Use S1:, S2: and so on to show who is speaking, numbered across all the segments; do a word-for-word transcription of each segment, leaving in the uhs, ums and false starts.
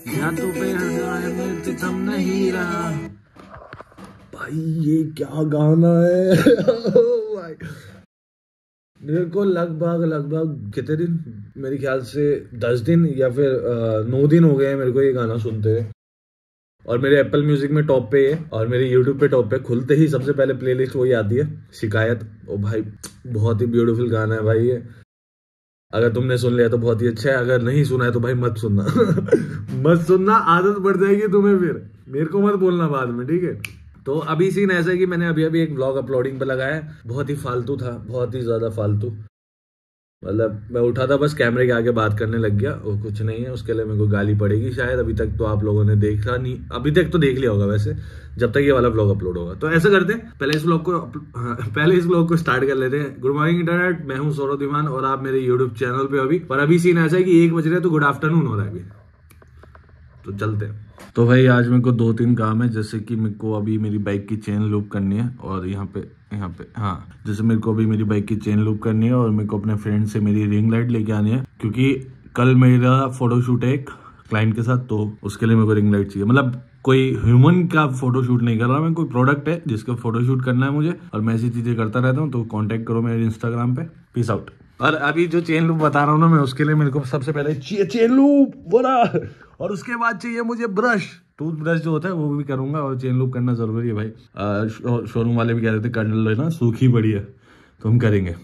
S1: या तो फिर तुम नहीं रहा। भाई ये क्या गाना है। भाई मेरे को लगभग लगभग कितने दिन, मेरे ख्याल से दस दिन या फिर नौ दिन हो गए हैं मेरे को ये गाना सुनते हुए। और मेरे एप्पल म्यूजिक में टॉप पे है और मेरे यूट्यूब पे टॉप पे, खुलते ही सबसे पहले प्लेलिस्ट वही आती है, शिकायत। ओ भाई बहुत ही ब्यूटीफुल गाना है भाई ये। अगर तुमने सुन लिया तो बहुत ही अच्छा है, अगर नहीं सुना है तो भाई मत सुनना। मत सुनना, आदत पड़ जाएगी तुम्हें, फिर मेरे को मत बोलना बाद में, ठीक है। तो अभी सीन ऐसा है कि मैंने अभी अभी एक व्लॉग अपलोडिंग पे लगाया है, बहुत ही फालतू था, बहुत ही ज्यादा फालतू। मतलब मैं उठा था बस कैमरे के आगे बात करने लग गया, वो कुछ नहीं है, उसके लिए मेरे को गाली पड़ेगी शायद। अभी तक तो आप लोगों ने देखा नहीं, अभी तक तो देख लिया होगा वैसे, जब तक ये वाला व्लॉग अपलोड होगा। तो ऐसा करते हैं, पहले इस व्लॉग को हाँ, पहले इस व्लॉग को स्टार्ट कर लेते हैं। गुड मॉर्निंग इंटरनेट, मैं हूं सौरभ धीमान और आप मेरे यूट्यूब चैनल पे अभी। पर अभी सीन ऐसा है कि एक बज रहे तो गुड आफ्टरनून हो रहा है अभी, तो चलते हैं। तो भाई आज मेरे को दो तीन काम है, जैसे कि मेरे को अभी मेरी बाइक की चेन लूप करनी है, और यहाँ पे यहाँ पे हाँ जैसे मेरे को अभी मेरी बाइक की चेन लूप करनी है, और मेरे को अपने फ्रेंड से मेरी रिंग लाइट लेके आनी है, क्योंकि कल मेरा फोटोशूट है एक क्लाइंट के साथ, तो उसके लिए मेरे को रिंग लाइट चाहिए। मतलब कोई ह्यूमन का फोटोशूट नहीं कर रहा मैं, कोई प्रोडक्ट है जिसका फोटोशूट करना है मुझे, और मैं ऐसी चीजें करता रहता हूँ। तो कॉन्टेक्ट करो मेरे इंस्टाग्राम पे। Peace out. और अभी जो चेन लूप बता रहा हूँ ना मैं, उसके लिए मेरे को सबसे पहले चाहिए चेन लूप बोला, और उसके बाद चाहिए मुझे ब्रश, टूथ ब्रश जो होता है वो भी करूंगा, और चेन लूप करना जरूरी है भाई। शो, शोरूम वाले भी कह रहे थे कर लो ना, सूखी पड़ी है, तो हम करेंगे।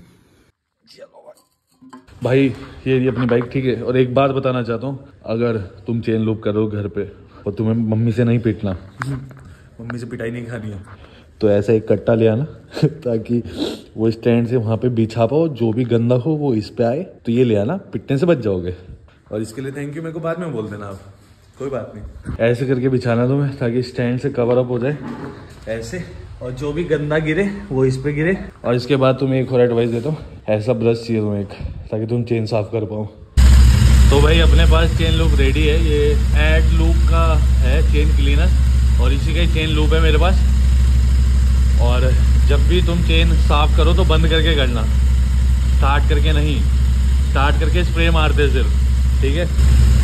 S1: भाई ये, ये अपनी बाइक ठीक है। और एक बात बताना चाहता हूँ, अगर तुम चेन लूप करो घर पे और तुम्हें मम्मी से नहीं पीटना, मम्मी से पिटाई नहीं खानी है, तो ऐसा एक कट्टा ले आना ताकि वो स्टैंड से वहाँ पे बिछा पाओ, जो भी गंदा हो वो इस पे आए, तो ये ले आना, पिटने से बच जाओगे। और इसके लिए थैंक यू मेरे को बाद में बोल देना आप, कोई बात नहीं। ऐसे करके बिछाना तुम्हें ताकि स्टैंड से कवर अप हो जाए ऐसे, और जो भी गंदा गिरे वो इस पे गिरे। और इसके बाद तुम्हें एक और एडवाइस देता हूँ, ऐसा ब्रश चाहिए तुम्हें एक, ताकि तुम चेन साफ कर पाओ। तो भाई अपने पास चेन लूप रेडी है, ये एड लूप का है चेन क्लीनर, और इसी का ही चेन लूप है मेरे पास। और जब भी तुम चेन साफ करो तो बंद करके करना, स्टार्ट करके नहीं, स्टार्ट करके स्प्रे मारते सिर्फ, ठीक है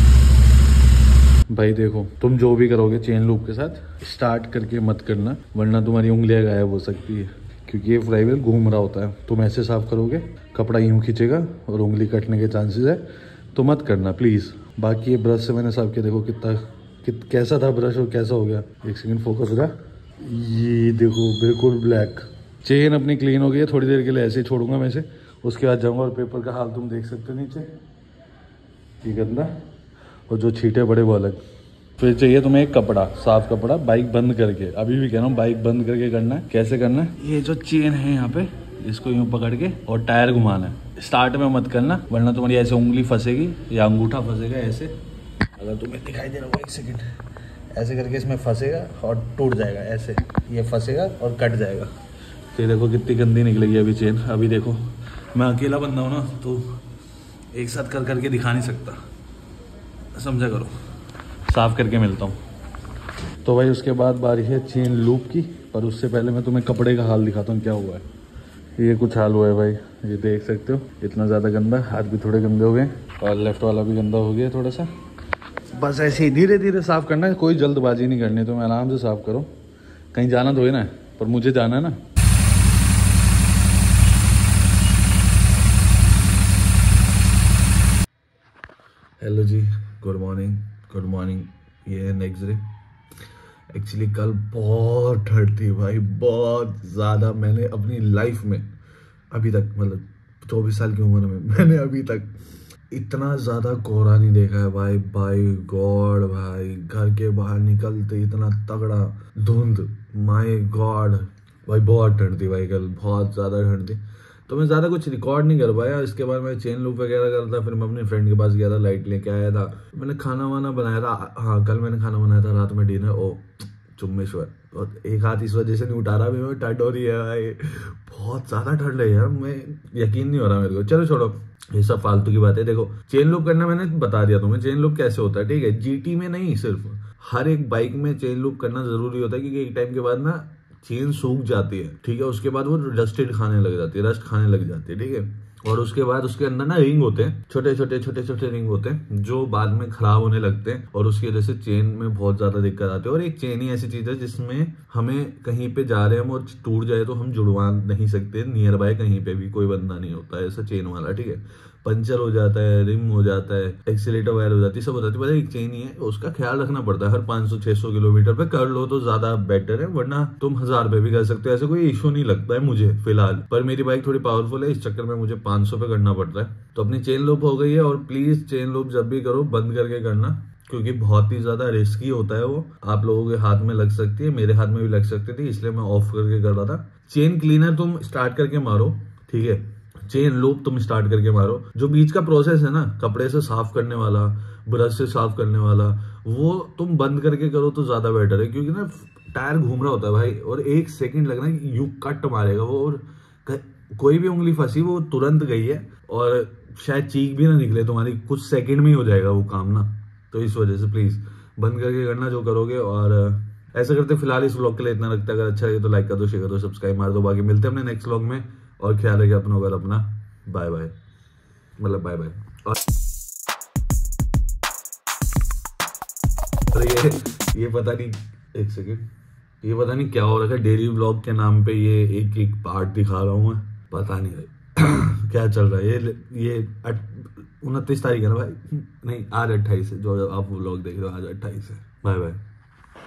S1: भाई। देखो तुम जो भी करोगे चेन लूप के साथ, स्टार्ट करके मत करना, वरना तुम्हारी उंगलियां गायब हो सकती है, क्योंकि ये फ्लाईव्हील घूम रहा होता है। तुम ऐसे साफ करोगे, कपड़ा यूं खींचेगा और उंगली कटने के चांसेस है, तो मत करना प्लीज। बाकी ये ब्रश से मैंने साफ किया, देखो कितना कित, कैसा था ब्रश और कैसा हो गया। एक सेकंड फोकस रहा, ये देखो बिल्कुल ब्लैक। चेन अपनी क्लीन हो गई है, थोड़ी देर के लिए ऐसे ही छोड़ूंगा मैं इसे, उसके बाद जाऊंगा। और पेपर का हाल तुम देख सकते हो नीचे, ये गंदा, और जो छींटे बड़े वो अलग। फिर चाहिए तुम्हें एक कपड़ा, साफ कपड़ा, बाइक बंद करके। अभी भी कह रहा हूँ बाइक बंद करके करना है। कैसे करना है, ये जो चेन है यहाँ पे, इसको यूं पकड़ के और टायर घुमाना है। स्टार्ट में मत करना, वरना तुम्हारी ऐसे उंगली फंसेगी या अंगूठा फंसेगा ऐसे। अगर तुम्हें दिखाई दे रहा होगा, एक सेकेंड, ऐसे करके इसमें फंसेगा और टूट जाएगा ऐसे, ये फंसेगा और कट जाएगा। तो ये देखो कितनी गंदी निकलेगी अभी चेन। अभी देखो मैं अकेला बंदा हूँ ना, तो एक साथ कर करके दिखा नहीं सकता, समझा करो। साफ करके मिलता हूँ। तो भाई उसके बाद बारी है चेन लूप की, पर उससे पहले मैं तुम्हें कपड़े का हाल दिखाता हूँ क्या हुआ है। ये कुछ हाल हुआ है भाई, ये देख सकते हो, इतना ज़्यादा गंदा, हाथ भी थोड़े गंदे हो गए, और लेफ्ट वाला भी गंदा हो गया थोड़ा सा। बस ऐसे ही धीरे धीरे साफ करना है, कोई जल्दबाजी नहीं करनी, तो मैं आराम से साफ करो। कहीं जाना तो है ना, पर मुझे जाना है ना। हेलो जी, गुड मॉर्निंग, गुड मॉर्निंग। ये है नेक्स्ट डे। एक्चुअली कल बहुत ठंड थी भाई, बहुत ज़्यादा। मैंने अपनी लाइफ में अभी तक, मतलब चौबीस साल की उम्र में, मैंने अभी तक इतना ज़्यादा कोहरा नहीं देखा है भाई। बाय गॉड भाई, घर के बाहर निकलते इतना तगड़ा धुंध, माय गॉड भाई, बहुत ठंड थी भाई कल, बहुत ज़्यादा ठंड थी। तो मैं ज़्यादा कुछ रिकॉर्ड नहीं कर पाया। इसके बाद मैं चेन लूप वगैरह कर था, फिर मैं अपने फ्रेंड के पास गया था, लाइट लेके आया था, मैंने खाना वाना बनाया था। हाँ कल मैंने खाना बनाया था रात में डिनर। ओ चुम्मेश्वर, और एक हाथ इस वजह से नहीं उठा रहा, मैं ठंड हो रही है भाई, बहुत ज़्यादा ठंड है यार, मैं यकीन नहीं हो रहा मेरे को। चलो छोड़ो ये सब फालतू की बात है। देखो चेन लूप करना मैंने बता दिया तुम्हें, चेन लूप कैसे होता है, ठीक है। जीटी में नहीं, सिर्फ हर एक बाइक में चेन लूप करना जरूरी होता है, क्योंकि एक टाइम के बाद ना चेन सूख जाती है, ठीक है। उसके बाद वो डस्टेड खाने लग जाती है, रस्ट खाने लग जाती है, ठीक है। और उसके बाद उसके अंदर ना रिंग होते हैं, छोटे छोटे छोटे छोटे रिंग होते हैं जो बाद में खराब होने लगते हैं और उसकी वजह से चेन में बहुत ज्यादा दिक्कत आती है। और एक चेन ही ऐसी चीज है जिसमें हमें कहीं पे जा रहे हैं हम और टूट जाए तो हम जुड़वा नहीं सकते, नियर बाय कहीं पे भी कोई बंदा नहीं होता है ऐसा चेन वाला, ठीक है। पंचर हो जाता है, रिम हो जाता है, एक्सीलेटर वायर हो जाती है, सब हो जाती है, एक चेन ही है, उसका ख्याल रखना पड़ता है। हर पाँच सौ छह सौ किलोमीटर पे कर लो तो ज्यादा बेटर है, वरना तुम हजार पे भी कर सकते हो, ऐसे कोई इशू नहीं लगता है मुझे फिलहाल। पर मेरी बाइक थोड़ी पावरफुल है, इस चक्कर में मुझे पाँच सौ पे करना पड़ता है। तो अपनी चेन लूप हो गई है, और प्लीज चेन लूप जब भी करो बंद करके करना, क्योंकि बहुत ही ज्यादा रिस्की होता है वो, आप लोगों के हाथ में लग सकती है, मेरे हाथ में भी लग सकती थी, इसलिए मैं ऑफ करके कर रहा था। चेन क्लीनर तुम स्टार्ट करके मारो, ठीक है, चेन लूप तुम स्टार्ट करके मारो। जो बीच का प्रोसेस है ना, कपड़े से साफ करने वाला, ब्रश से साफ करने वाला, वो तुम बंद करके करो तो ज्यादा बेटर है, क्योंकि ना टायर घूम रहा होता है भाई, और एक सेकंड लगना कि यू कट मारेगा वो, और कोई भी उंगली फंसी वो तुरंत गई है, और शायद चीख भी ना निकले तुम्हारी, कुछ सेकंड में ही हो जाएगा वो काम ना। तो इस वजह से प्लीज बंद करके करना जो करोगे। और ऐसा करते फिलहाल इस व्लॉग के लिए इतना रखता है, अगर अच्छा लगे तो लाइक कर दो, शेयर कर दो, सब्सक्राइब मार दो। बाकी मिलते हैं अपने नेक्स्ट व्लॉग में, और ख्याल रखिए अपना, अगर अपना बाय बाय, मतलब बाय बाय। और ये ये पता नहीं, एक सेकेंड, ये पता नहीं क्या हो रहा है, डेली व्लॉग के नाम पे ये एक एक पार्ट दिखा रहा हूँ मैं, पता नहीं भाई क्या चल रहा है। ये ये उनतीस तारीख है ना भाई, नहीं आज अट्ठाईस है, जो आप व्लॉग देख रहे हो आज अट्ठाईस है। Bye bye.